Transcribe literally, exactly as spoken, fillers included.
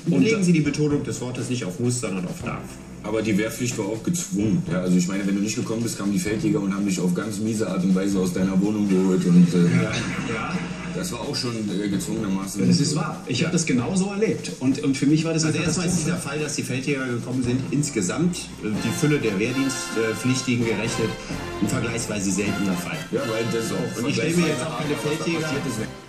Und legen Sie die Betonung des Wortes nicht auf muss, sondern auf darf. Aber die Wehrpflicht war auch gezwungen. Ja, also ich meine, wenn du nicht gekommen bist, kamen die Feldjäger und haben dich auf ganz miese Art und Weise aus deiner Wohnung geholt. Und äh, Ja, ja. das war auch schon äh, gezwungenermaßen. Das ist wahr. Ich habe das genauso erlebt. Und, und für mich war das Also eine erstmal ist dieser Fall, dass die Feldjäger gekommen sind, insgesamt äh, die Fülle der Wehrdienstpflichtigen gerechnet, ein vergleichsweise seltener Fall. Ja, weil das auch Und ich stelle mir jetzt auch keine vergleichsweise Feldjäger... passiert ist.